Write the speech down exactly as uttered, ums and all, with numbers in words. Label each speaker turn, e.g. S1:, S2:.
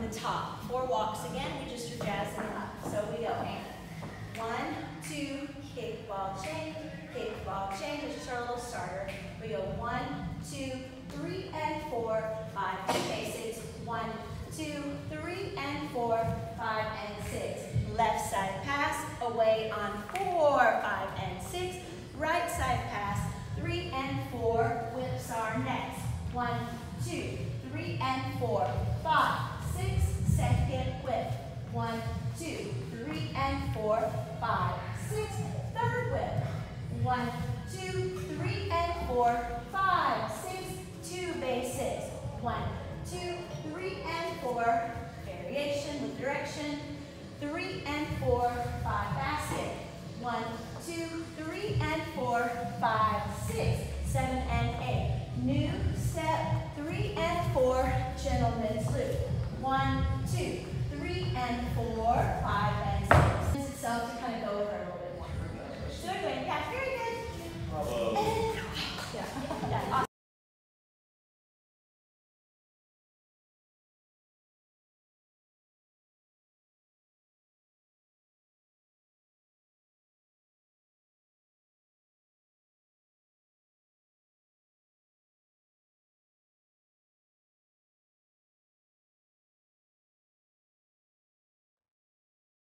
S1: the top. Four walks again, we just are jazzing up. So we go, and one, two, kick, ball, chain, kick, ball, chain. This is our little starter. We go one, two, three, and four, five, and basics. One, two, three, and four, five, and six. Left side pass, away on four, five, and six. Right side pass, three and four. Whips are next. One, two, three, and four, five, six. Second whip. One, two, three, and four, five, six. Third whip. One, two, three, and four, five, six. Two basics. One, two, three, and four. Variation with direction. Three and four, five basket. One, two, three, and four, five, six, seven, and eight. New step, three and four, gentleman's loop. One, two, three, and four, five, and six. Itself to kind of go over